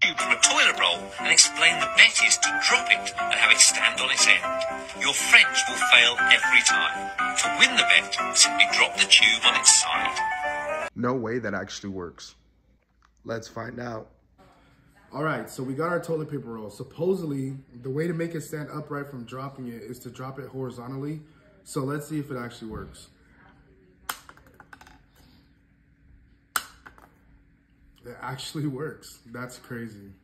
tube from a toilet roll and explain the bet is to drop it and have it stand on its end. Your friends will fail every time. To win the bet, simply drop the tube on its side. No way that actually works. Let's find out. All right, so we got our toilet paper roll. Supposedly, the way to make it stand upright from dropping it is to drop it horizontally. So let's see if it actually works. It actually works. That's crazy.